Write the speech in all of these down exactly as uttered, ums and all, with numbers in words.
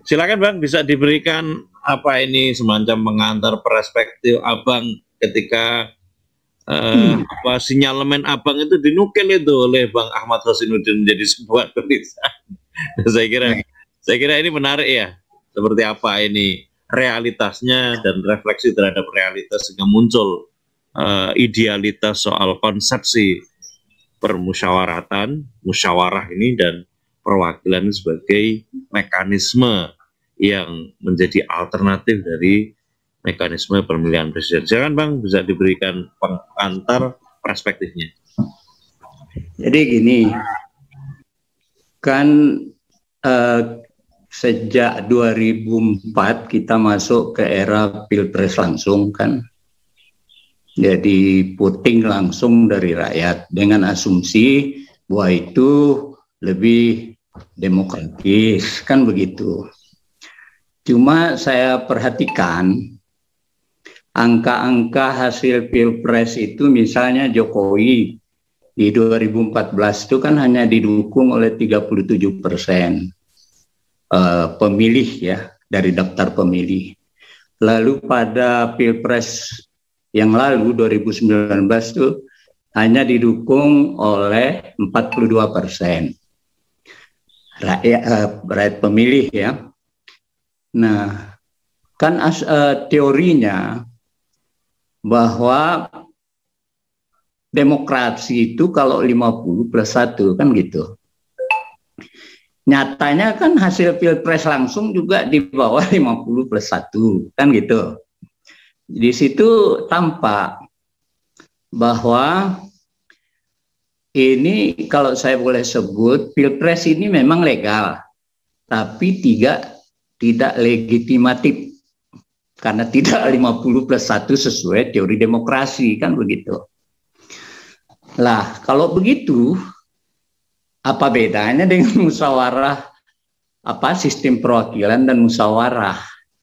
Silakan Bang, bisa diberikan apa ini semacam pengantar perspektif Abang ketika uh, hmm. apa sinyalemen Abang itu dinukil itu oleh Bang Ahmad Hasinuddin menjadi sebuah tulisan. saya kira saya kira ini menarik ya. Seperti apa ini realitasnya dan refleksi terhadap realitas sehingga muncul uh, idealitas soal konsepsi permusyawaratan, musyawarah ini dan perwakilan sebagai mekanisme yang menjadi alternatif dari mekanisme pemilihan presiden. Jangan Bang, bisa diberikan pengantar perspektifnya. Jadi gini, kan eh, sejak dua ribu empat kita masuk ke era pilpres langsung kan. Jadi voting langsung dari rakyat dengan asumsi bahwa itu lebih demokratis, kan begitu. Cuma saya perhatikan angka-angka hasil pilpres itu, misalnya Jokowi di dua ribu empat belas itu kan hanya didukung oleh tiga puluh tujuh persen uh, pemilih ya dari daftar pemilih. Lalu pada pilpres yang lalu dua ribu sembilan belas itu hanya didukung oleh empat puluh dua persen rakyat, uh, rakyat pemilih ya. Nah, kan as, uh, teorinya bahwa demokrasi itu kalau lima puluh plus satu kan gitu. Nyatanya kan hasil pilpres langsung juga di bawah lima puluh plus satu kan gitu. Di situ tampak bahwa ini kalau saya boleh sebut pilpres ini memang legal, tapi tidak tidak legitimatif karena tidak lima puluh plus satu sesuai teori demokrasi kan begitu. Lah kalau begitu apa bedanya dengan musyawarah apa sistem perwakilan dan musyawarah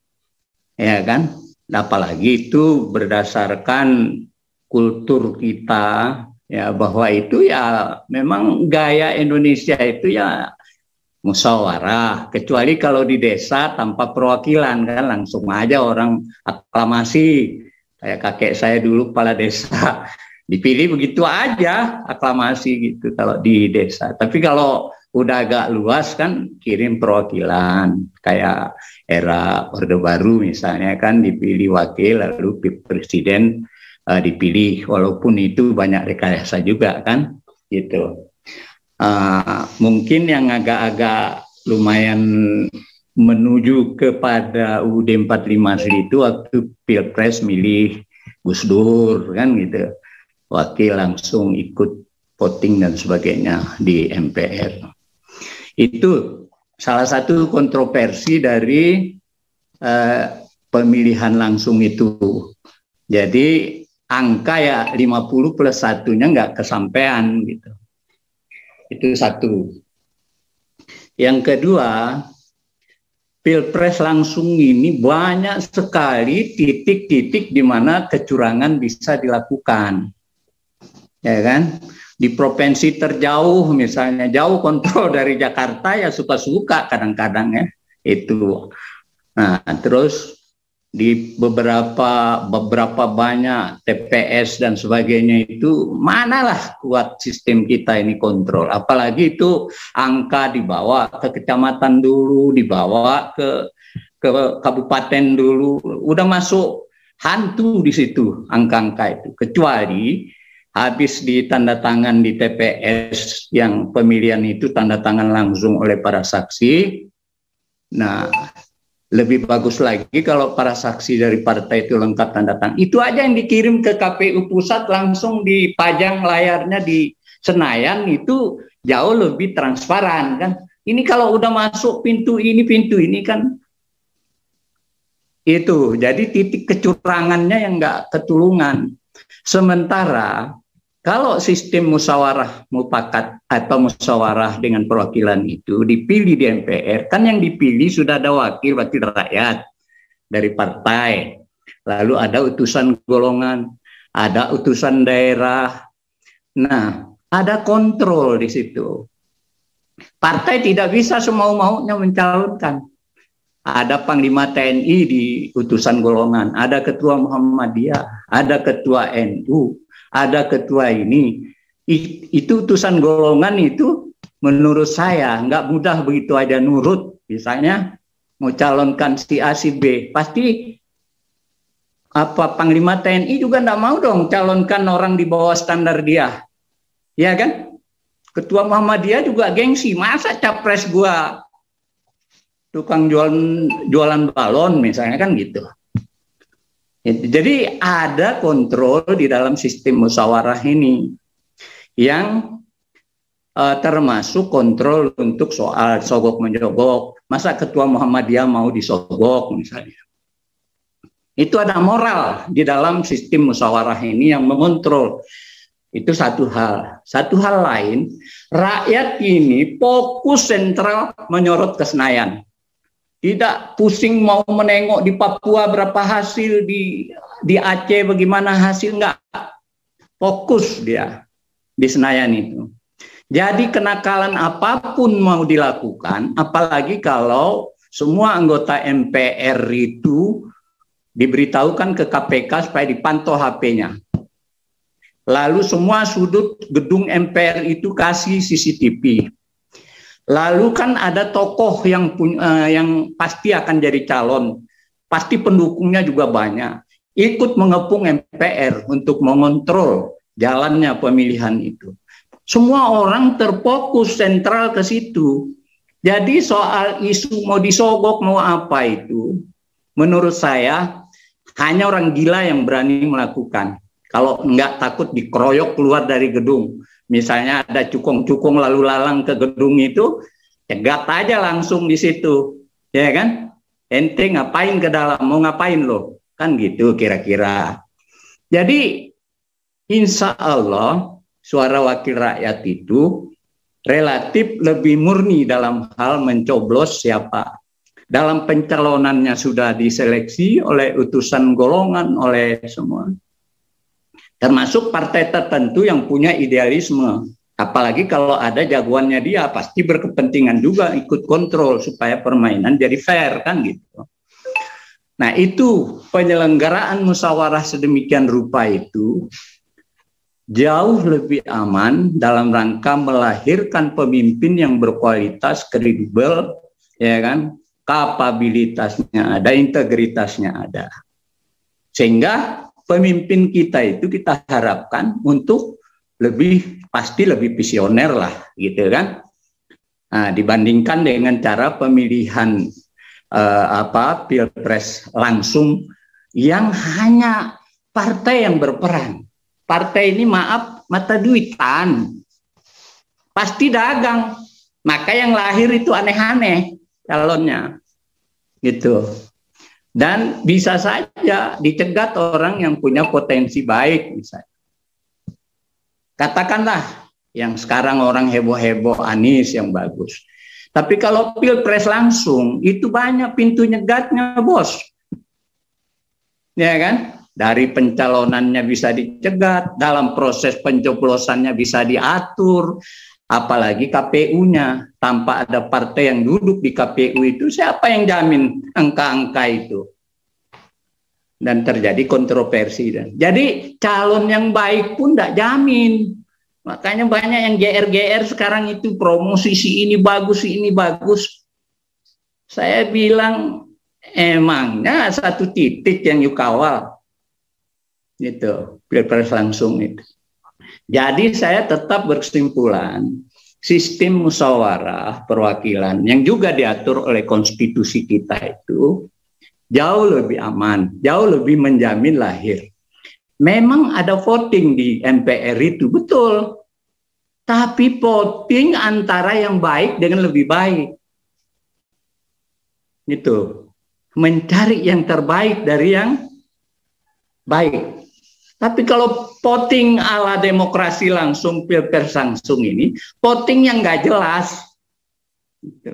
ya kan? Apalagi itu berdasarkan kultur kita ya, bahwa itu ya memang gaya Indonesia itu ya musyawarah, kecuali kalau di desa tanpa perwakilan kan langsung aja orang aklamasi. Kayak kakek saya dulu kepala desa dipilih begitu aja aklamasi gitu kalau di desa. Tapi kalau udah agak luas kan kirim perwakilan, kayak era Orde Baru misalnya kan dipilih wakil lalu presiden uh, dipilih, walaupun itu banyak rekayasa juga kan gitu. Uh, mungkin yang agak-agak lumayan menuju kepada U U D empat puluh lima itu waktu pilpres milih Gus Dur kan gitu, wakil langsung ikut voting dan sebagainya di M P R. Itu salah satu kontroversi dari uh, pemilihan langsung itu. Jadi angka ya lima puluh plus satunya nggak kesampaian gitu. Itu satu. Yang kedua, pilpres langsung ini banyak sekali titik-titik di mana kecurangan bisa dilakukan. Ya kan? Di provinsi terjauh misalnya, jauh kontrol dari Jakarta ya suka-suka kadang-kadang ya. Itu. Nah, terus di beberapa beberapa banyak T P S dan sebagainya itu manalah kuat sistem kita ini kontrol, apalagi itu angka dibawa ke kecamatan dulu, dibawa ke ke kabupaten dulu, udah masuk hantu di situ angka-angka itu, kecuali habis ditandatangan di T P S yang pemilihan itu tanda tangan langsung oleh para saksi. Nah, lebih bagus lagi kalau para saksi dari partai itu lengkap tanda tangan. Itu aja yang dikirim ke K P U pusat langsung dipajang layarnya di Senayan, itu jauh lebih transparan kan. Ini kalau udah masuk pintu ini pintu ini kan itu jadi titik kecurangannya yang nggak ketulungan. Sementara kalau sistem musyawarah mufakat atau musyawarah dengan perwakilan itu dipilih di M P R, kan yang dipilih sudah ada wakil-wakil rakyat dari partai, lalu ada utusan golongan, ada utusan daerah. Nah, ada kontrol di situ. Partai tidak bisa semau-maunya mencalonkan. ada Panglima T N I di utusan golongan, ada Ketua Muhammadiyah, ada Ketua N U, ada Ketua ini. Itu utusan golongan itu menurut saya nggak mudah begitu aja nurut. Misalnya mau calonkan si A si B, pasti apa Panglima T N I juga nggak mau dong calonkan orang di bawah standar dia, ya kan? Ketua Muhammadiyah juga gengsi, masa capres gua tukang jualan jualan balon misalnya kan gitu. Jadi ada kontrol di dalam sistem musyawarah ini yang uh, termasuk kontrol untuk soal sogok menjogok. Masa Ketua Muhammadiyah mau disogok misalnya. Itu ada moral di dalam sistem musyawarah ini yang mengontrol. Itu satu hal. Satu hal lain, rakyat ini fokus sentral menyorot ke Senayan. Tidak pusing mau menengok di Papua berapa hasil, di di Aceh bagaimana hasil, enggak. Fokus dia di Senayan itu. Jadi kenakalan apapun mau dilakukan, apalagi kalau semua anggota M P R itu diberitahukan ke K P K supaya dipantau H P-nya. Lalu semua sudut gedung M P R itu kasih C C T V. Lalu kan ada tokoh yang punya, uh, yang pasti akan jadi calon, pasti pendukungnya juga banyak, ikut mengepung M P R untuk mengontrol jalannya pemilihan itu. Semua orang terfokus sentral ke situ. Jadi soal isu mau disogok mau apa itu, menurut saya hanya orang gila yang berani melakukan. Kalau enggak takut dikeroyok keluar dari gedung. Misalnya ada cukong-cukong lalu lalang ke gedung itu, cegat aja langsung di situ, ya kan? Ente ngapain ke dalam, mau ngapain lo? Kan gitu kira-kira. Jadi insya Allah suara wakil rakyat itu relatif lebih murni dalam hal mencoblos siapa. Dalam pencalonannya sudah diseleksi oleh utusan golongan, oleh semua. Termasuk partai tertentu yang punya idealisme. Apalagi kalau ada jagoannya dia, pasti berkepentingan juga ikut kontrol supaya permainan jadi fair, kan gitu. Nah itu penyelenggaraan musyawarah sedemikian rupa itu jauh lebih aman dalam rangka melahirkan pemimpin yang berkualitas, kredibel, ya kan, kapabilitasnya ada, integritasnya ada. Sehingga pemimpin kita itu kita harapkan untuk lebih pasti lebih visioner lah, gitu kan. Nah, dibandingkan dengan cara pemilihan eh, apa pilpres langsung yang hanya partai yang berperan. Partai ini maaf mata duitan, pasti dagang, maka yang lahir itu aneh-aneh calonnya, gitu. Dan bisa saja dicegat orang yang punya potensi baik, misalnya. Katakanlah yang sekarang orang heboh-heboh Anies yang bagus. Tapi kalau pilpres langsung itu banyak pintu nyegatnya, bos. Ya kan? Dari pencalonannya bisa dicegat, dalam proses pencoblosannya bisa diatur, apalagi K P U-nya. Tanpa ada partai yang duduk di K P U itu, siapa yang jamin angka-angka itu? Dan terjadi kontroversi. Dan jadi calon yang baik pun tidak jamin. Makanya banyak yang G R G R sekarang itu promosi si ini bagus, si ini bagus. Saya bilang emangnya satu titik yang yuk kawal. Gitu, pilpres langsung itu. Jadi saya tetap berkesimpulan sistem musyawarah perwakilan yang juga diatur oleh konstitusi kita itu jauh lebih aman, jauh lebih menjamin lahir. Memang ada voting di M P R itu, betul. Tapi voting antara yang baik dengan lebih baik. Gitu. Mencari yang terbaik dari yang baik. Tapi kalau voting ala demokrasi langsung, pilpres langsung ini, voting yang nggak jelas. Gitu.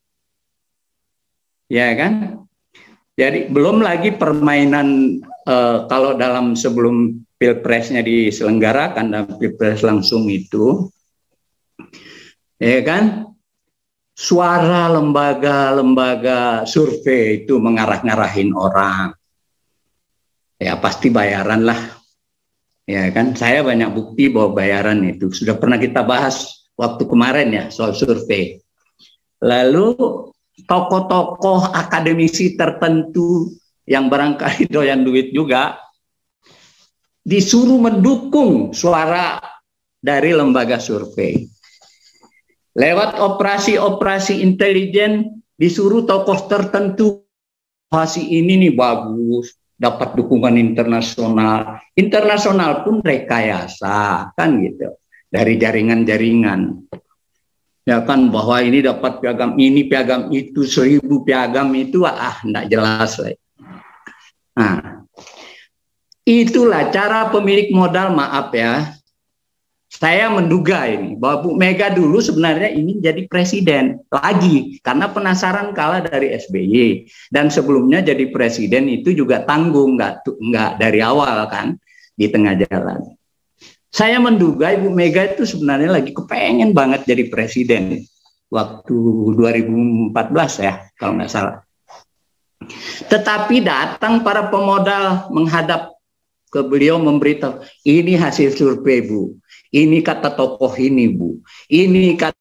Ya kan? Jadi belum lagi permainan eh, kalau dalam sebelum pilpresnya diselenggarakan dan pilpres langsung itu, ya kan, suara lembaga-lembaga survei itu mengarah-ngarahin orang. Ya pasti bayaran lah. Ya kan, saya banyak bukti bahwa bayaran itu sudah pernah kita bahas waktu kemarin ya soal survei. Lalu tokoh-tokoh akademisi tertentu yang barangkali doyan duit juga disuruh mendukung suara dari lembaga survei. Lewat operasi-operasi intelijen disuruh tokoh tertentu, operasi ini nih bagus, dapat dukungan internasional. Internasional pun rekayasa, kan gitu. Dari jaringan-jaringan. Ya kan, bahwa ini dapat piagam ini, piagam itu, seribu piagam itu, ah, enggak jelas. Nah, itulah cara pemilik modal, maaf ya. Saya menduga ini, bahwa Bu Mega dulu sebenarnya ingin jadi presiden lagi, karena penasaran kalah dari S B Y. Dan sebelumnya jadi presiden itu juga tanggung, nggak, nggak dari awal kan, di tengah jalan. Saya menduga Ibu Mega itu sebenarnya lagi kepengen banget jadi presiden, waktu dua ribu empat belas ya, kalau nggak salah. Tetapi datang para pemodal menghadap ke beliau memberitahu, ini hasil survei Bu. Ini kata tokoh ini Bu, ini kata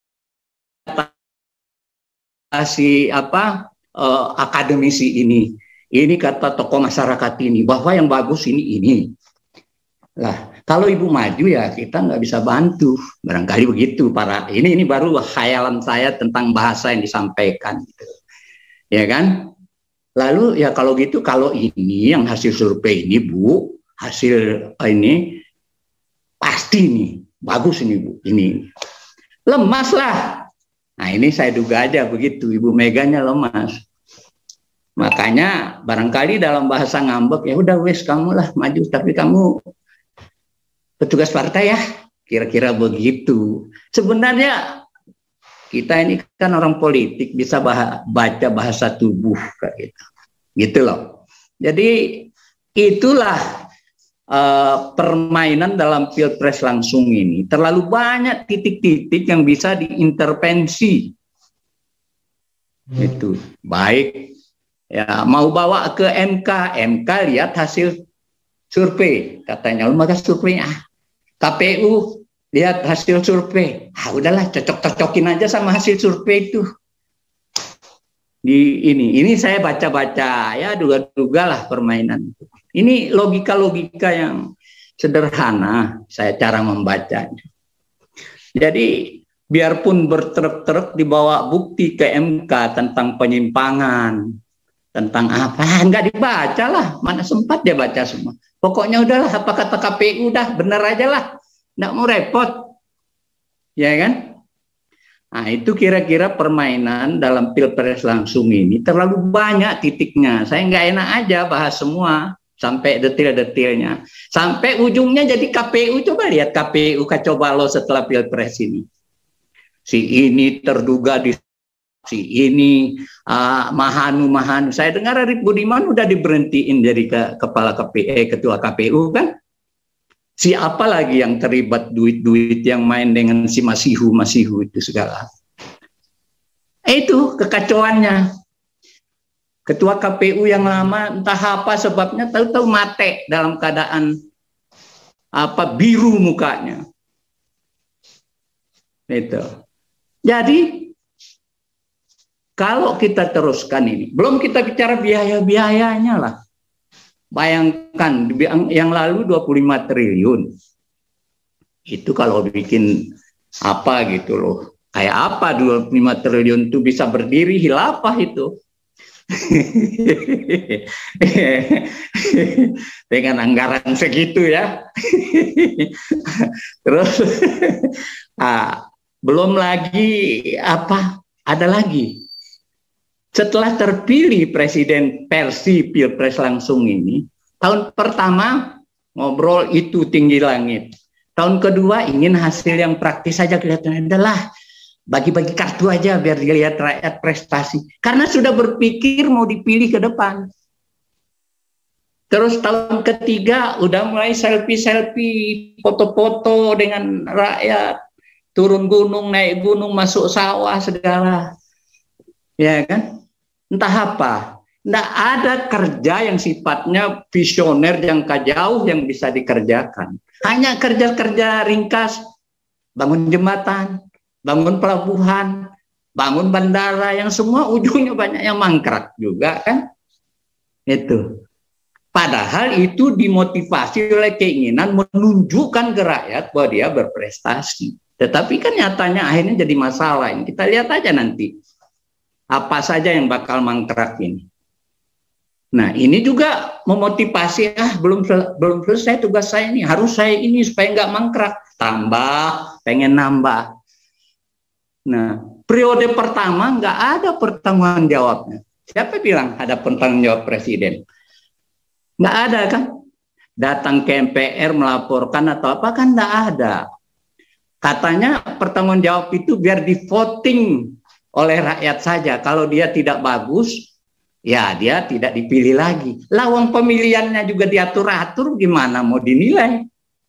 si apa uh, akademisi ini, ini kata tokoh masyarakat ini, bahwa yang bagus ini ini. Lah kalau Ibu maju ya kita nggak bisa bantu, barangkali begitu para ini ini baru khayalan saya tentang bahasa yang disampaikan, gitu. Ya kan? Lalu ya kalau gitu, kalau ini yang hasil survei ini Bu, hasil ini pasti nih bagus ini Bu, ini lemas lah. Nah ini saya duga aja begitu, Ibu Meganya lemas. Makanya barangkali dalam bahasa ngambek, ya udah wes kamu lah maju, tapi kamu petugas partai ya, kira-kira begitu. Sebenarnya kita ini kan orang politik, bisa bah baca bahasa tubuh kayak gitu, gitu loh. Jadi itulah Uh, permainan dalam pilpres langsung ini. Terlalu banyak titik-titik yang bisa diintervensi. Hmm. Itu baik ya, mau bawa ke M K, M K lihat hasil survei, katanya lembaga survei. Ah, K P U lihat hasil survei, ah udahlah cocok-cocokin aja sama hasil survei itu. Di ini, ini saya baca-baca ya, duga-duga lah permainan itu. Ini logika-logika yang sederhana, saya cara membacanya. Jadi biarpun bertrek-trek dibawa bukti ke M K tentang penyimpangan, tentang apa, enggak dibaca lah, mana sempat dia baca semua. Pokoknya udahlah, apa kata K P U udah bener aja lah, enggak mau repot, ya kan? Nah itu kira-kira permainan dalam pilpres langsung ini terlalu banyak titiknya. Saya nggak enak aja bahas semua sampai detail-detailnya, sampai ujungnya jadi K P U. Coba lihat K P U kacau balau setelah pilpres ini. Si ini terduga di si ini uh, mahanu mahanu. Saya dengar Arief Budiman udah diberhentiin jadi ke, kepala K P U, eh, ketua K P U kan. Siapa lagi yang terlibat duit-duit yang main dengan si Masihu Masihu itu segala. Eh, itu kekacauannya. Ketua K P U yang lama entah apa sebabnya, tahu-tahu mate dalam keadaan apa biru mukanya. Itu. Jadi kalau kita teruskan ini, belum kita bicara biaya-biayanya lah. Bayangkan yang lalu dua puluh lima triliun. Itu kalau bikin apa gitu loh. Kayak apa dua puluh lima triliun itu bisa berdiri khilafah itu. Dengan anggaran segitu ya. Terus ah, belum lagi apa ada lagi setelah terpilih presiden versi pilpres langsung ini, tahun pertama ngobrol itu tinggi langit, tahun kedua ingin hasil yang praktis saja, kelihatan adalah bagi-bagi kartu aja biar dilihat rakyat prestasi. Karena sudah berpikir mau dipilih ke depan. Terus tahun ketiga udah mulai selfie-selfie, foto-foto dengan rakyat. turun gunung, naik gunung, masuk sawah segala, ya kan? Entah apa, tidak ada kerja yang sifatnya visioner jangka jauh yang bisa dikerjakan. Hanya kerja-kerja ringkas, bangun jembatan, bangun pelabuhan, bangun bandara, yang semua ujungnya banyak yang mangkrak juga kan? Itu. Padahal itu dimotivasi oleh keinginan menunjukkan ke rakyat bahwa dia berprestasi. Tetapi kan nyatanya akhirnya jadi masalah. Kita lihat aja nanti apa saja yang bakal mangkrak ini. Nah, ini juga memotivasi, ah belum belum selesai tugas saya ini, harus saya ini supaya nggak mangkrak. Tambah, pengen nambah. Nah, periode pertama nggak ada pertanggung jawabnya. Siapa bilang ada pertanggung jawab presiden? Nggak ada kan? Datang ke M P R melaporkan atau apa kan nggak ada. Katanya pertanggung jawab itu biar di voting oleh rakyat saja. Kalau dia tidak bagus, ya dia tidak dipilih lagi. Lawang pemilihannya juga diatur-atur, gimana mau dinilai?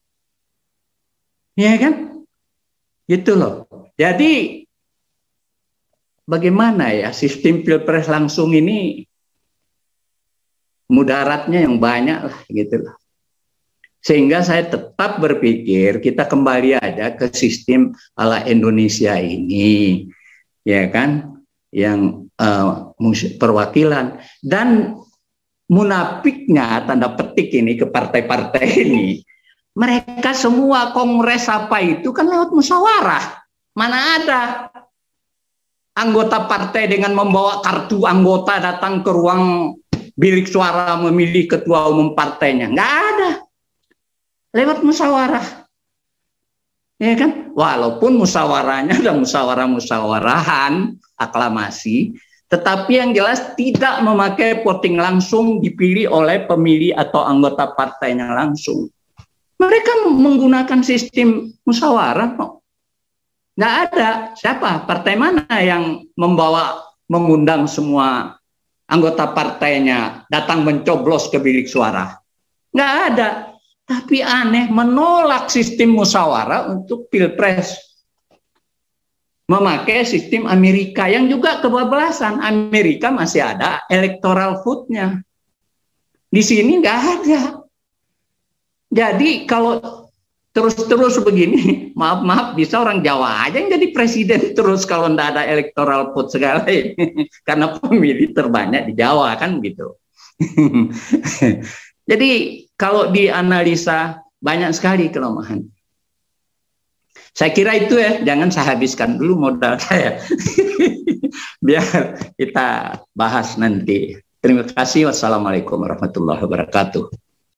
Ya kan? Gitu loh. Jadi bagaimana ya sistem pilpres langsung ini mudaratnya yang banyak lah gitu loh. Sehingga saya tetap berpikir kita kembali aja ke sistem ala Indonesia ini, ya kan, yang uh, perwakilan. Dan munafiknya tanda petik ini ke partai-partai ini, mereka semua kongres apa itu kan lewat musyawarah. Mana ada anggota partai dengan membawa kartu anggota datang ke ruang bilik suara memilih ketua umum partainya? Nggak ada. Lewat musyawarah, ya kan? Walaupun musyawarahnya ada musyawarah-musyawarahan aklamasi, tetapi yang jelas tidak memakai voting langsung, dipilih oleh pemilih atau anggota partainya langsung. Mereka menggunakan sistem musyawarah kok. Nggak ada. Siapa? Partai mana yang membawa, mengundang semua anggota partainya datang mencoblos ke bilik suara? Nggak ada. Tapi aneh, menolak sistem musyawarah untuk pilpres. Memakai sistem Amerika yang juga kebablasan. Amerika masih ada electoral vote-nya. Di sini nggak ada. Jadi kalau terus-terus begini, maaf-maaf bisa orang Jawa aja yang jadi presiden terus kalau nggak ada electoral vote segala. Karena pemilih terbanyak di Jawa kan gitu. Jadi kalau dianalisa banyak sekali kelemahan. Saya kira itu ya, jangan saya habiskan dulu modal saya. Biar kita bahas nanti. Terima kasih. Wassalamualaikum warahmatullahi wabarakatuh.